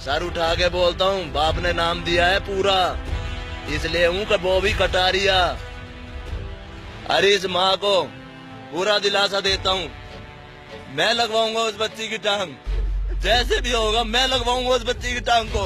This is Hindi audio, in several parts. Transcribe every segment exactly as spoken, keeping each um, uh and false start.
सर उठा के बोलता हूँ, बाप ने नाम दिया है पूरा, इसलिए हूँ कि बॉबी कटारिया। अरे इस माँ को पूरा दिलासा देता हूँ, मैं लगवाऊंगा उस बच्ची की टांग, जैसे भी होगा मैं लगवाऊंगा उस बच्ची की टांग को।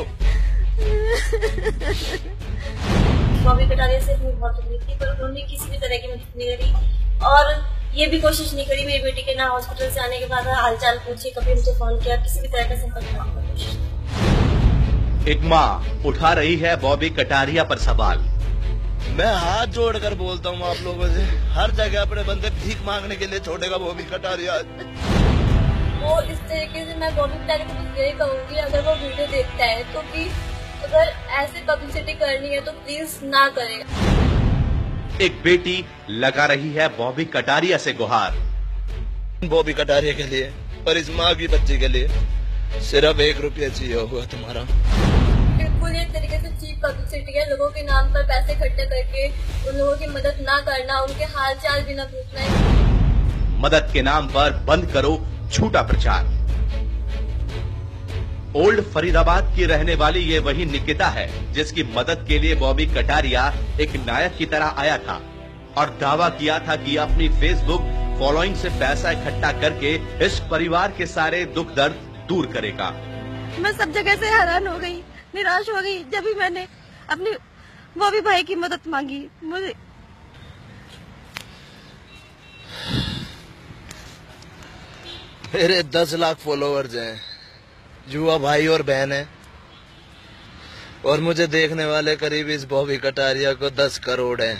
बॉबी कटारिया से बहुत उम्मीद थी, पर उन्होंने किसी भी तरह की मदद नहीं करी और ये भी कोशिश नहीं करी मेरी बेटी के ना हॉस्पिटल से आने के बाद हालचाल पूछी, कभी मुझे फोन किया, किसी भी तरह का संपर्क करने की कोशिश। एक माँ उठा रही है बॉबी कटारिया पर सवाल। मैं हाथ जोड़कर बोलता हूँ आप लोगों से, हर जगह अपने बंदे भीख मांगने के लिए छोड़ेगा बॉबी कटारिया। वो इस तरीके से मैं बॉबी कटारिया को बस यही कहूँगी, अगर वो वीडियो देखता है तो प्लीज, अगर ऐसे पब्लिसिटी करनी है तो प्लीज ना करे। एक बेटी लगा रही है बॉबी कटारिया से गुहार। बॉबी कटारिया के लिए और इस माँ की बच्ची के लिए सिर्फ एक रुपया चाहिए होगा तुम्हारा। बिल्कुल एक तरीके से चीप पब्लिसिटी है, लोगों के नाम पर पैसे इकट्ठे करके उन लोगों की मदद ना करना, उनके हाल चाल भी ना पूछना। मदद के नाम पर बंद करो झूठा प्रचार। ओल्ड फरीदाबाद की रहने वाली ये वही निकिता है जिसकी मदद के लिए बॉबी कटारिया एक नायक की तरह आया था और दावा किया था कि अपनी फेसबुक फॉलोइंग से पैसा इकट्ठा करके इस परिवार के सारे दुख दर्द दूर करेगा। मैं सब जगह से हैरान हो गई, निराश हो गई जब भी मैंने अपनी बॉबी भाई की मदद मांगी। मुझे मेरे दस लाख फॉलोअर्स हैं, युवा भाई और बहन है, और मुझे देखने वाले करीब इस बॉबी कटारिया को दस करोड़ हैं।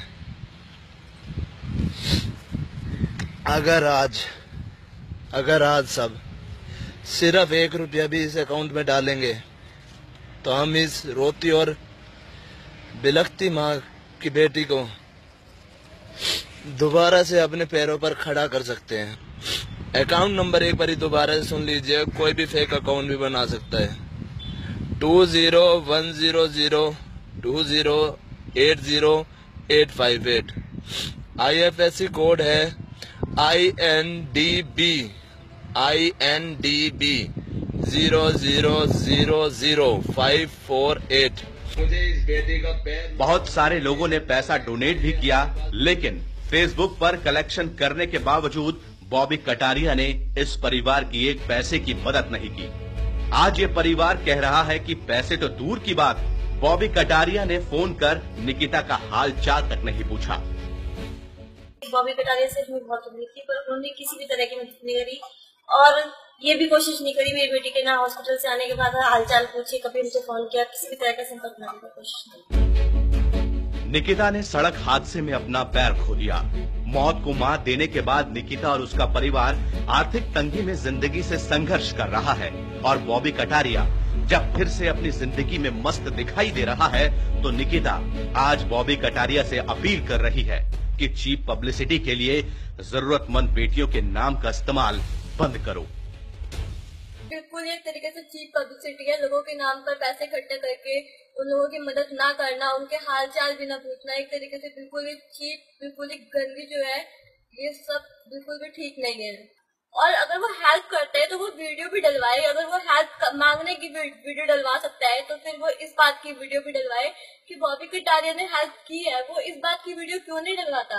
अगर आज अगर आज सब सिर्फ एक रुपया भी इस अकाउंट में डालेंगे तो हम इस रोती और बिलखती माँ की बेटी को दोबारा से अपने पैरों पर खड़ा कर सकते हैं। अकाउंट नंबर एक बार ही दोबारा से सुन लीजिए, कोई भी फेक अकाउंट भी बना सकता है। Two zero one zero zero two zero eight zero eight five eight. I F S C code है I N D B I N D B zero zero zero zero five four eight. मुझे इस बेटी का पैर। बहुत सारे लोगों ने पैसा डोनेट भी किया, लेकिन फेसबुक पर कलेक्शन करने के बावजूद बॉबी कटारिया ने इस परिवार की एक पैसे की मदद नहीं की। आज ये परिवार कह रहा है कि पैसे तो दूर की बात, बॉबी कटारिया ने फोन कर निकिता का हाल चाल तक नहीं पूछा। बॉबी कटारिया से हमें बहुत उम्मीद थी, पर उन्होंने किसी भी तरह की मदद नहीं करी और ये भी कोशिश नहीं करी मेरी बेटी के ना हॉस्पिटल से आने के बाद हालचाल पूछी, कभी मुझे फोन किया, किसी भी तरह का संपर्क करने की कोशिश नहीं। निकिता ने सड़क हादसे में अपना पैर खो दिया। मौत को मात देने के बाद निकिता और उसका परिवार आर्थिक तंगी में जिंदगी से संघर्ष कर रहा है और बॉबी कटारिया जब फिर से अपनी जिंदगी में मस्त दिखाई दे रहा है तो निकिता आज बॉबी कटारिया से अपील कर रही है कि चीप पब्लिसिटी के लिए जरूरतमंद बेटियों के नाम का इस्तेमाल बंद करो। बिल्कुल एक तरीके से चीप पब्लिसिटी है, लोगों के नाम पर पैसे इकट्ठे करके उन लोगों की मदद ना करना, उनके हाल चाल भी ना पूछना, एक तरीके से बिल्कुल ही चीप, बिल्कुल ही गंदी जो है, ये सब बिल्कुल भी ठीक नहीं है। और अगर वो हेल्प करते हैं तो वो वीडियो भी डलवाए, अगर वो हेल्प मांगने की वीडियो डलवा सकता है तो फिर वो इस बात की वीडियो भी डलवाए कि बॉबी कटारिया ने हेल्प की है, वो इस बात की वीडियो क्यों नहीं डलवाता।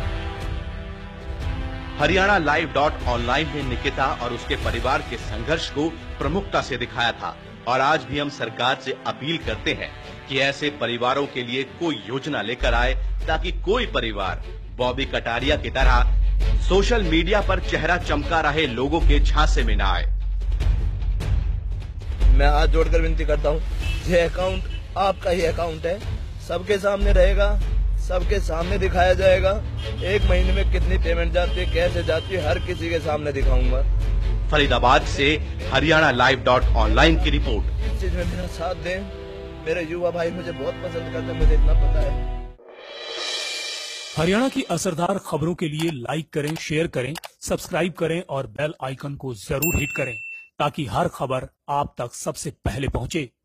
हरियाणा लाइव डॉट ऑनलाइन ने निकिता और उसके परिवार के संघर्ष को प्रमुखता से दिखाया था और आज भी हम सरकार से अपील करते हैं कि ऐसे परिवारों के लिए कोई योजना लेकर आए ताकि कोई परिवार बॉबी कटारिया की तरह सोशल मीडिया पर चेहरा चमका रहे लोगों के झांसे में न आए। मैं हाथ जोड़कर विनती करता हूँ, ये अकाउंट आपका ही अकाउंट है, सबके सामने रहेगा, सबके सामने दिखाया जाएगा। एक महीने में कितनी पेमेंट जाती है, कैसे जाती है, हर किसी के सामने दिखाऊंगा। फरीदाबाद से हरियाणा लाइव डॉट ऑनलाइन की रिपोर्ट। इस चीज में मेरा साथ दें, मेरे युवा भाई मुझे बहुत पसंद करते हैं, मुझे इतना पता है। हरियाणा की असरदार खबरों के लिए लाइक करें, शेयर करें, सब्सक्राइब करें और बेल आइकन को जरूर हिट करें ताकि हर खबर आप तक सबसे पहले पहुंचे।